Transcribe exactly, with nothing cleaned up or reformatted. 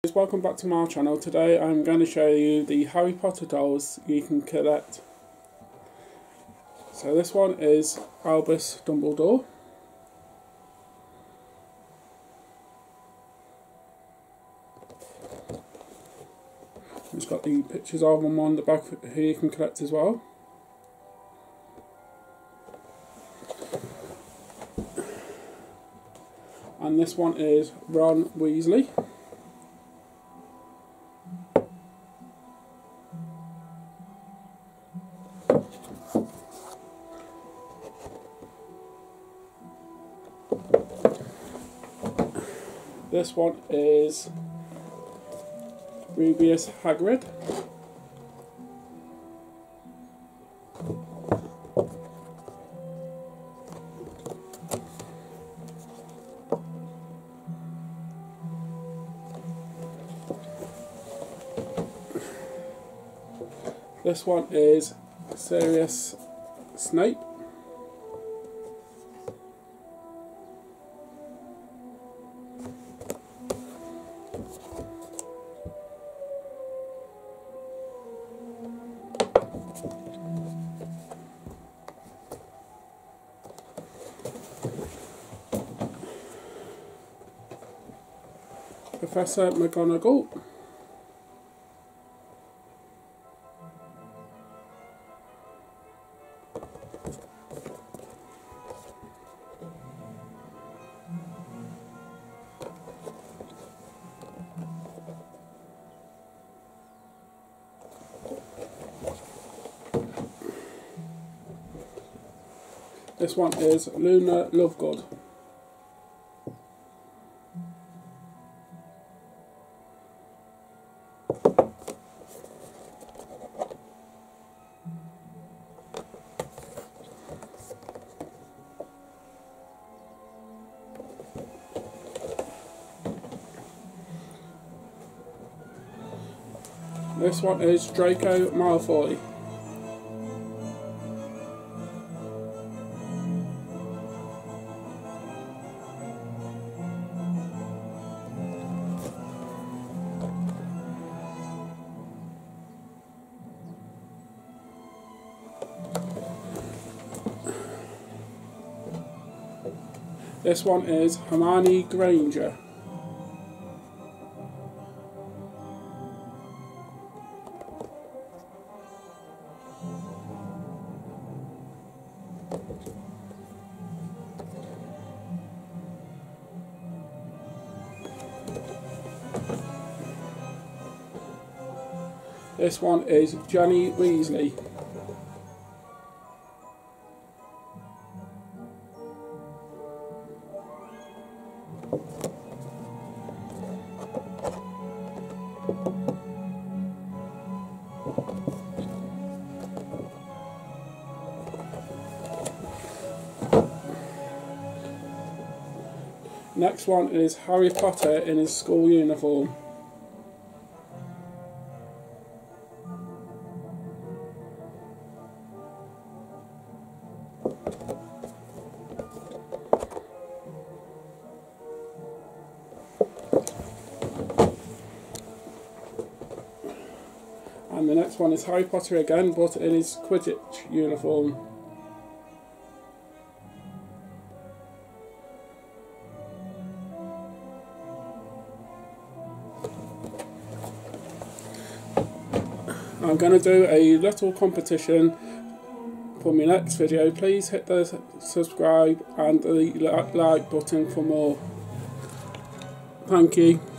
Welcome back to my channel. Today I'm going to show you the Harry Potter dolls you can collect. So this one is Albus Dumbledore. It's got the pictures of them on the back who you can collect as well. And this one is Ron Weasley. This one is Rubeus Hagrid. This one is Sirius Snape. Professor McGonagall. This one is Luna Lovegood. This one is Draco Malfoy. This one is Hermione Granger. This one is Ginny Weasley. Next one is Harry Potter in his school uniform. And the next one is Harry Potter again, but in his Quidditch uniform. I'm going to do a little competition for my next video. Please hit the subscribe and the like button for more. Thank you.